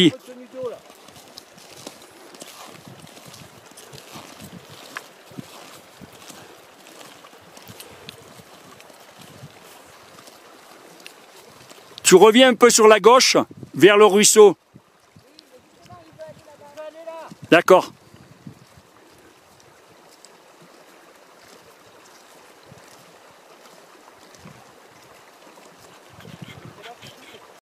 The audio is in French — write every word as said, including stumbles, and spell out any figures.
Tu reviens un peu sur la gauche, vers le ruisseau. D'accord.